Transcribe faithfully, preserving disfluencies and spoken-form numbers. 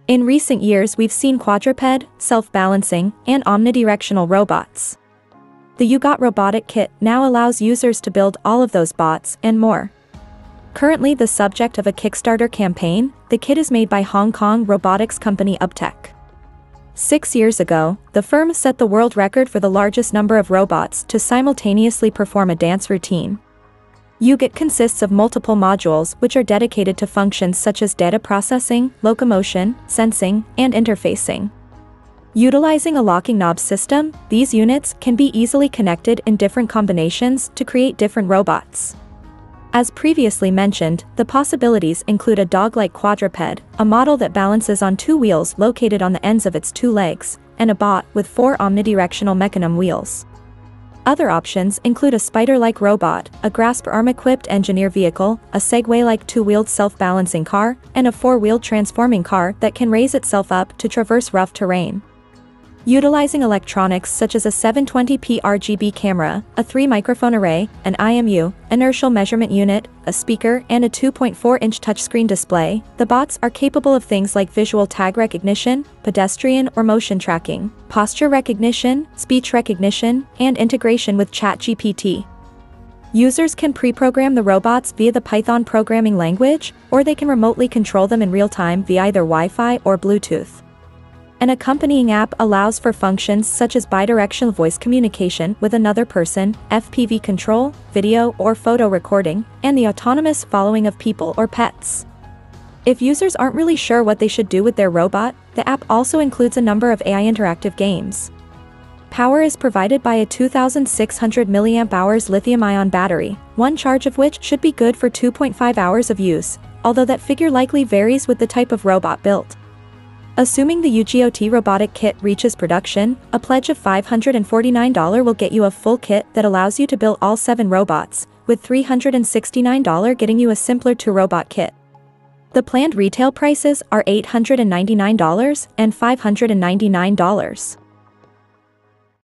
In recent years we've seen quadruped, self-balancing, and omnidirectional robots. The U GOT Robotic Kit now allows users to build all of those bots and more. Currently the subject of a Kickstarter campaign, the kit is made by Hong Kong robotics company UBTECH. Six years ago, the firm set the world record for the largest number of robots to simultaneously perform a dance routine. U GOT consists of multiple modules which are dedicated to functions such as data processing, locomotion, sensing, and interfacing. Utilizing a locking knob system, these units can be easily connected in different combinations to create different robots. As previously mentioned, the possibilities include a dog-like quadruped, a model that balances on two wheels located on the ends of its two legs, and a bot with four omnidirectional mechanism wheels. Other options include a spider-like robot, a grasp arm-equipped engineer vehicle, a Segway-like two-wheeled self-balancing car, and a four-wheeled transforming car that can raise itself up to traverse rough terrain. Utilizing electronics such as a seven twenty p R G B camera, a three microphone array, an I M U, inertial measurement unit, a speaker, and a two point four inch touchscreen display, the bots are capable of things like visual tag recognition, pedestrian or motion tracking, posture recognition, speech recognition, and integration with ChatGPT. Users can pre-program the robots via the Python programming language, or they can remotely control them in real time via either Wi-Fi or Bluetooth. An accompanying app allows for functions such as bidirectional voice communication with another person, F P V control, video or photo recording, and the autonomous following of people or pets. If users aren't really sure what they should do with their robot, the app also includes a number of A I interactive games. Power is provided by a two thousand six hundred milliamp hour lithium-ion battery, one charge of which should be good for two point five hours of use, although that figure likely varies with the type of robot built. Assuming the U G O T robotic kit reaches production, a pledge of five hundred forty-nine dollars will get you a full kit that allows you to build all seven robots, with three hundred sixty-nine dollars getting you a simpler two-robot kit. The planned retail prices are eight hundred ninety-nine dollars and five hundred ninety-nine dollars.